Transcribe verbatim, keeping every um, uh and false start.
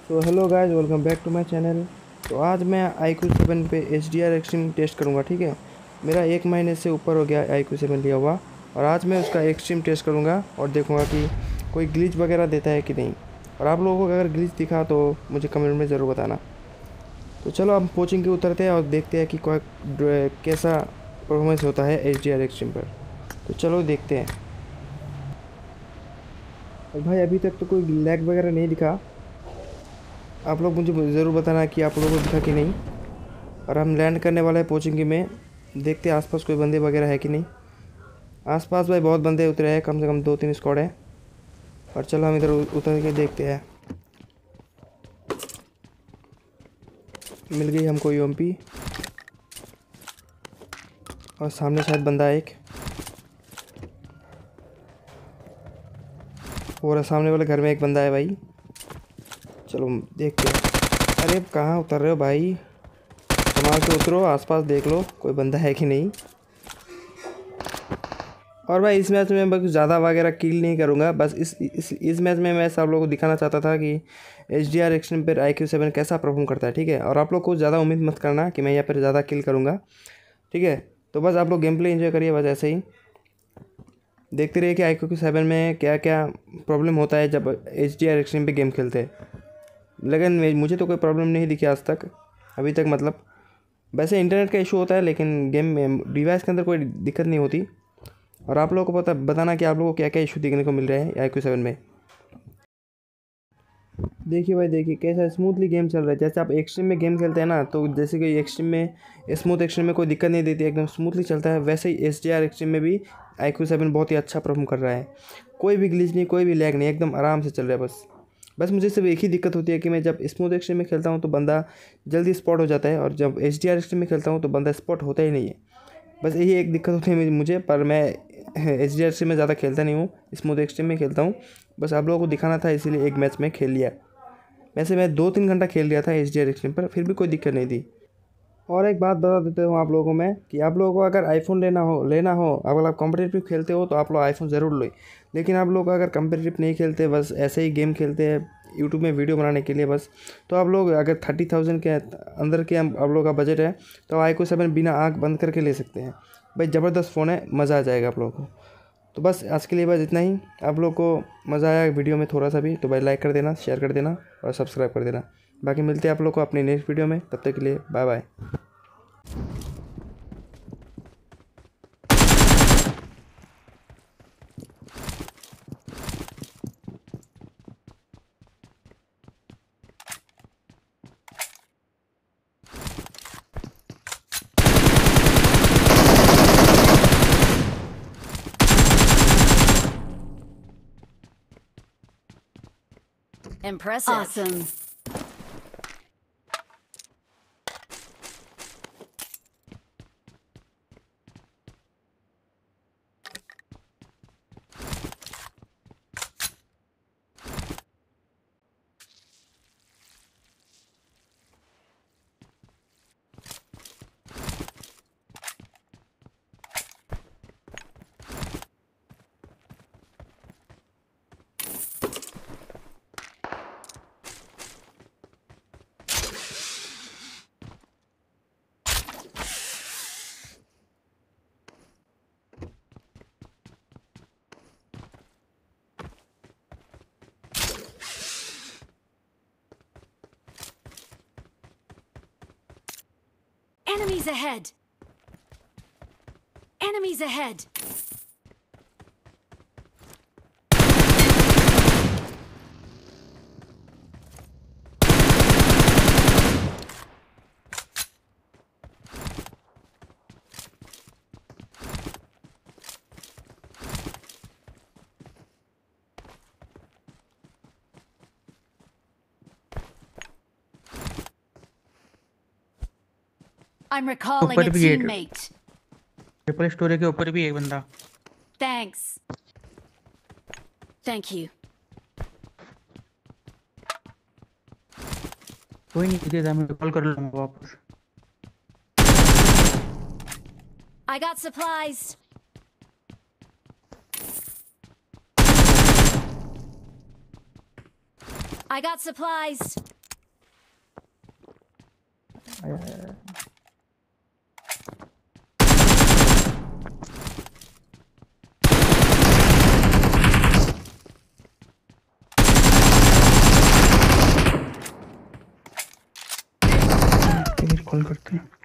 तो hello guys, welcome back to my channel. तो आज मैं आई क्यू सेवन पे H D R extreme test करूँगा। ठीक है, मेरा एक महीने से ऊपर हो गया आई क्यू सेवन लिया हुआ, और आज मैं उसका एक्सट्रीम टेस्ट करूँगा और देखूँगा कि कोई ग्लिच वगैरह देता है कि नहीं। और आप लोगों को अगर ग्लिच दिखा तो मुझे कमेंट में ज़रूर बताना। तो चलो अब कोचिंग के उतरते हैं और देखते हैं कि कोई कैसा परफॉर्मेंस होता है एच डी आर एक्सट्रीम पर। तो चलो देखते हैं। और भाई अभी तक तो कोई लैग वगैरह नहीं दिखा। आप लोग मुझे ज़रूर बताना कि आप लोगों को दिखा कि नहीं। और हम लैंड करने वाले हैं पोचिंकी में। देखते हैं आसपास कोई बंदे वगैरह है कि नहीं। आसपास भाई बहुत बंदे उतरे हैं, कम से कम दो तीन स्क्वाड है। और चलो हम इधर उतर के देखते हैं। मिल गई हमको यूएमपी, और सामने शायद बंदा है एक, और सामने वाले घर में एक बंदा है भाई। चलो देखते हैं। अरे कहाँ उतर रहे हो भाई, संभाल के उतरो, आसपास देख लो कोई बंदा है कि नहीं। और भाई इस मैच में मैं कुछ ज़्यादा वगैरह किल नहीं करूँगा। बस इस इस इस मैच में मैं सब लोगों को दिखाना चाहता था कि एच डी आर एक्सट्रीम पर आई क्यू सेवन कैसा परफॉर्म करता है। ठीक है, और आप लोग को ज़्यादा उम्मीद मत करना कि मैं यहाँ पर ज़्यादा किल करूँगा। ठीक है, तो बस आप लोग गेम प्ले इन्जॉय करिए, बस ऐसे ही देखते रहिए कि आई क्यू सेवन में क्या क्या प्रॉब्लम होता है जब एच डी आर एक्सट्रीम पर गेम खेलते हैं। लेकिन मुझे तो कोई प्रॉब्लम नहीं दिखी आज तक, अभी तक। मतलब वैसे इंटरनेट का इशू होता है, लेकिन गेम में डिवाइस के अंदर कोई दिक्कत नहीं होती। और आप लोगों को पता बताना कि आप लोगों को क्या क्या इशू देखने को मिल रहे हैं आई क्यू सेवन में। देखिए भाई, देखिए कैसा स्मूथली गेम चल रहा है। जैसे आप एक्सट्रीम में गेम खेलते हैं ना, तो जैसे कि एक्सट्रीम में स्मूथ एक्सट्रीम में कोई दिक्कत नहीं देती, एकदम स्मूथली चलता है। वैसे ही एच डी आर एक्सट्रीम में भी आई क्यू सेवन बहुत ही अच्छा परफॉर्म कर रहा है। कोई भी ग्लिच नहीं, कोई भी लैग नहीं, एकदम आराम से चल रहा है। बस बस मुझे सिर्फ एक ही दिक्कत होती है कि मैं जब स्मूथ एक्सट्रीम में खेलता हूँ तो बंदा जल्दी स्पॉट हो जाता है, और जब एच डी आर एक्सट्रीम में खेलता हूँ तो बंदा स्पॉट होता ही नहीं है। बस यही एक दिक्कत होती है मुझे। पर मैं एच डी आर एक्सट्रीम में ज़्यादा खेलता नहीं हूँ, स्मूथ एक्सट्रीम में खेलता हूँ। बस आप लोगों को दिखाना था, इसीलिए एक मैच में खेल लिया। वैसे मैं दो तीन घंटा खेल लिया था एच डी आर एक्सट्रीम पर, फिर भी कोई दिक्कत नहीं थी। और एक बात बता देता हूँ आप लोगों को मैं, कि आप लोगों को अगर आईफोन लेना हो लेना हो अगर आप कॉम्पिटिटिव खेलते हो तो आप लोग आईफोन ज़रूर लो। लेकिन आप लोग अगर कॉम्पिटिटिव नहीं खेलते, बस ऐसे ही गेम खेलते हैं यूट्यूब में वीडियो बनाने के लिए बस, तो आप लोग अगर थर्टी थाउजेंड के अंदर के आप लोगों का बजट है तो आई क्यू सेवन बिना आँख बंद करके ले सकते हैं भाई। ज़बरदस्त फ़ोन है, मज़ा आ जाएगा आप लोगों को। तो बस आज के लिए बस इतना ही। आप लोग को मज़ा आया वीडियो में थोड़ा सा भी तो भाई लाइक कर देना, शेयर कर देना और सब्सक्राइब कर देना। बाकी मिलते हैं आप लोग को अपने नेक्स्ट वीडियो में, तब तक के लिए bye bye. Impressive. Awesome. Enemies ahead! Enemies ahead! I'm recalling a ऊपर भी गेट, teammate. ट्रिपल स्टोरी के ऊपर भी एक बंदा। Thanks. Thank you. कोई नहीं, दे मैं कॉल कर लूंगा वापस। I got supplies. I got supplies. आया, आया, आया। कॉल करते हैं।